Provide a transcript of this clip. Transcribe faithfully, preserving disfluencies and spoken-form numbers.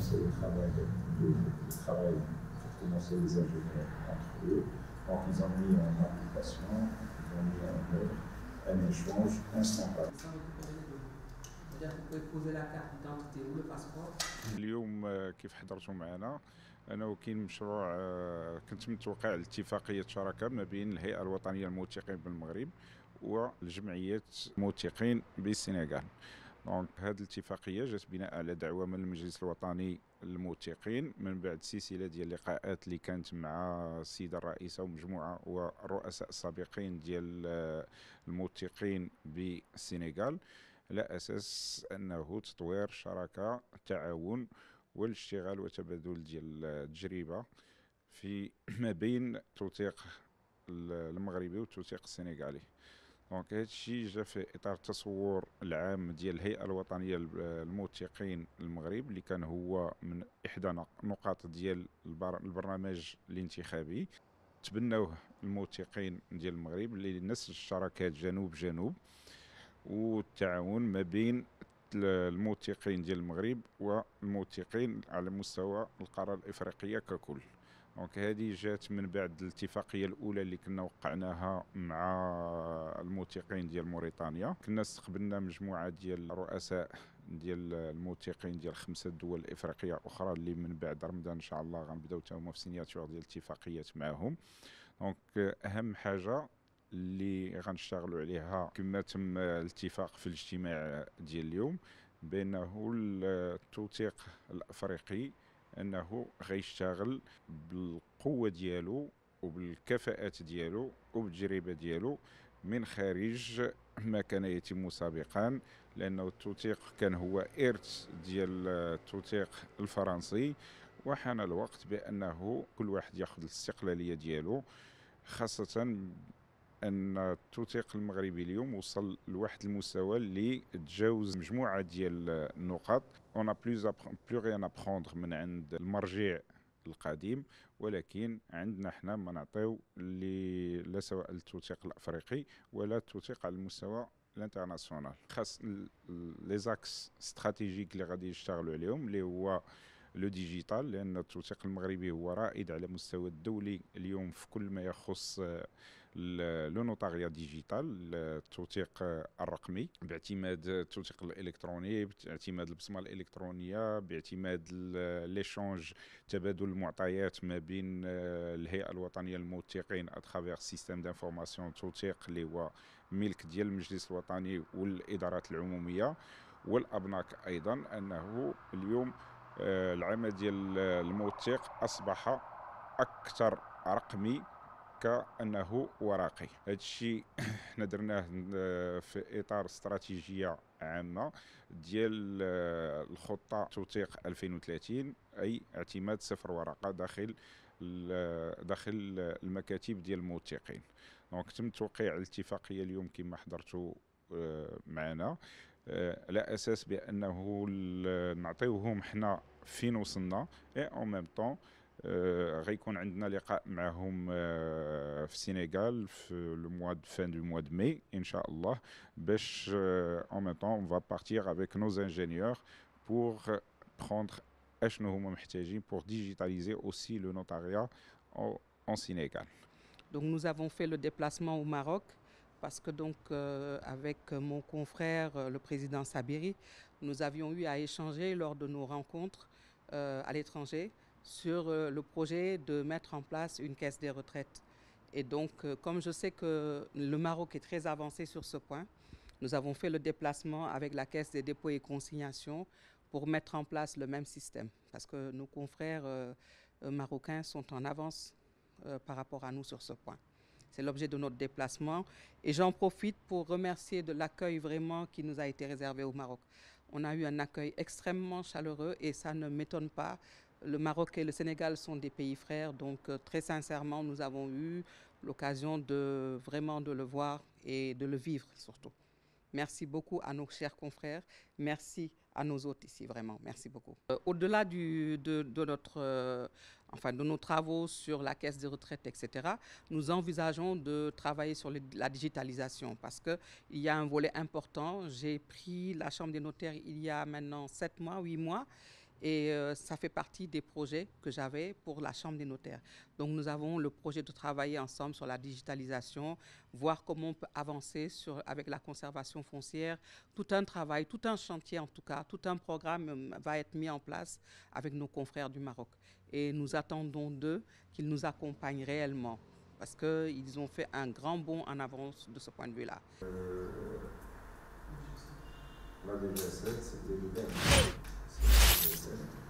commencer le travail, de, le travail pour commencer les ingénieurs entre eux. Donc ils ont mis en application, ils ont mis en œuvre un échange instantané. C'est-à-dire que vous pouvez poser la carte d'identité ou le passeport. اليوم كيف حضرتوا معنا انا وكاين مشروع كنت متوقع اتفاقيه شراكه ما بين الهيئه الوطنيه للموثقين بالمغرب والجمعيه الموثقين بالسنغال. دونك هذه الاتفاقيه جات بناء على دعوه من المجلس الوطني للموثقين من بعد سلسله ديال اللقاءات اللي كانت مع السيده الرئيسه ومجموعه والرؤساء السابقين ديال الموثقين بالسنغال على اساس انه تطوير شراكه تعاون والاشتغال وتبادل ديال التجربه في ما بين التوثيق المغربي والتوثيق السنغالي. دونك هذا الشيء جا في اطار التصور العام ديال الهيئه الوطنيه للموثقين المغرب اللي كان هو من احدى نقاط ديال البرنامج الانتخابي تبنوه الموثقين ديال المغرب لنسج الشراكات جنوب جنوب والتعاون ما بين الموثقين ديال المغرب والموثقين على مستوى القاره الافريقيه ككل. دونك هذه جات من بعد الاتفاقيه الاولى اللي كنا وقعناها مع الموثقين ديال موريتانيا. كنا استقبلنا مجموعه ديال الرؤساء ديال الموثقين ديال خمسه دول افريقيه اخرى اللي من بعد رمضان ان شاء الله غنبداو حتى هما في سيناتور ديال الاتفاقيات معهم. دونك اهم حاجه اللي غنشتغلوا عليها كما تم الاتفاق في الاجتماع ديال اليوم بانه التوثيق الافريقي انه غيشتغل بالقوه ديالو وبالكفاءات ديالو وبالتجربه ديالو من خارج ما كان يتم سابقا، لانه التوثيق كان هو ارث ديال التوثيق الفرنسي وحان الوقت بانه كل واحد ياخذ الاستقلاليه ديالو، خاصه ان التوثيق المغربي اليوم وصل لواحد المستوى اللي تجاوز مجموعه ديال النقط. اون بلوز بلو غيان ابروندر من عند المرجع القديم، ولكن عندنا حنا ما نعطيو اللي لا سواء التوثيق الافريقي ولا التوثيق على المستوى الانترناسيونال. خاص لي زاكس استراتيجيك اللي غادي يشتغلوا عليهم اللي هو لو ديجيتال، لان التوثيق المغربي هو رائد على مستوى الدولي اليوم في كل ما يخص لو نوتاريا ديجيتال، التوثيق الرقمي باعتماد التوثيق الالكتروني، باعتماد البصمه الالكترونيه، باعتماد ليشونج تبادل المعطيات ما بين الهيئه الوطنيه للموثقين اترافير سيستيم دانفورماسيون توثيق اللي هو ملك ديال المجلس الوطني والادارات العموميه والابناك ايضا. انه اليوم العمل ديال الموثق اصبح اكثر رقمي كانه ورقي. هذا الشيء حنا درناه في اطار استراتيجيه عامه ديال الخطه توثيق ألفين وثلاثين، اي اعتماد صفر ورقه داخل داخل المكاتب ديال الموثقين. دونك تم توقيع الاتفاقيه اليوم كما حضرتوا معنا على اساس بانه نعطيوهم حنا فين وصلنا اي اون ميم طون غيكون عندنا لقاء معهم في السنغال في لو موا دو فان دو موا دو مي ان شاء الله باش اون ميم طون اون فا بارتير افيك نوز انجينيور بور بروندر اشنو هما محتاجين pour digitaliser aussi le notariat en Sénégal. Donc nous avons fait le déplacement au Maroc parce que donc euh, avec mon confrère euh, le président Sabiri, nous avions eu à échanger lors de nos rencontres euh, à l'étranger sur euh, le projet de mettre en place une caisse des retraites. Et donc euh, comme je sais que le Maroc est très avancé sur ce point, nous avons fait le déplacement avec la caisse des dépôts et consignations pour mettre en place le même système parce que nos confrères euh, marocains sont en avance euh, par rapport à nous sur ce point. C'est l'objet de notre déplacement et j'en profite pour remercier de l'accueil vraiment qui nous a été réservé au Maroc. On a eu un accueil extrêmement chaleureux et ça ne m'étonne pas. Le Maroc et le Sénégal sont des pays frères, donc euh, très sincèrement nous avons eu l'occasion de vraiment de le voir et de le vivre surtout. Merci beaucoup à nos chers confrères, merci à nos hôtes ici, vraiment, merci beaucoup. Euh, au-delà du, de, de, notre, euh, enfin, de nos travaux sur la caisse de retraite, et cetera, nous envisageons de travailler sur les, la digitalisation parce qu'il y a un volet important. J'ai pris la Chambre des notaires il y a maintenant sept mois, huit mois, Et euh, ça fait partie des projets que j'avais pour la Chambre des notaires. Donc nous avons le projet de travailler ensemble sur la digitalisation, voir comment on peut avancer sur, avec la conservation foncière. Tout un travail, tout un chantier en tout cas, tout un programme va être mis en place avec nos confrères du Maroc. Et nous attendons d'eux qu'ils nous accompagnent réellement parce qu'ils ont fait un grand bond en avance de ce point de vue-là. Euh, la D G sept, c'était le dernier.